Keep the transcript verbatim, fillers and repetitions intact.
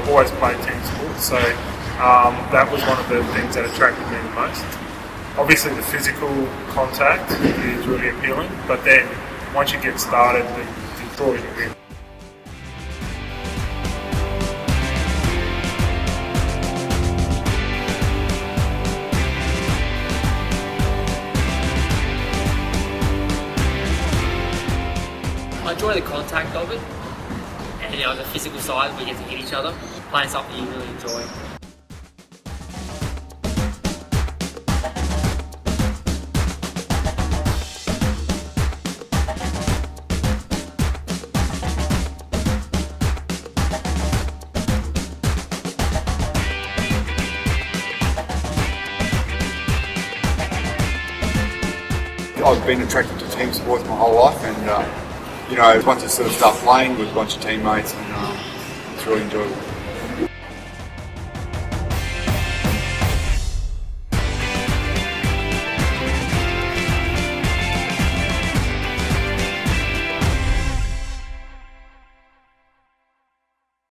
I've always played team sports, so um, that was one of the things that attracted me the most. Obviously the physical contact is really appealing, but then once you get started, the, the joy is really. I enjoy the contact of it, and you know, the physical side, we get to hit each other, playing something you really enjoy. I've been attracted to team sports my whole life, and uh, you know, once I sort of start playing with a bunch of teammates, and uh, it's really enjoyable.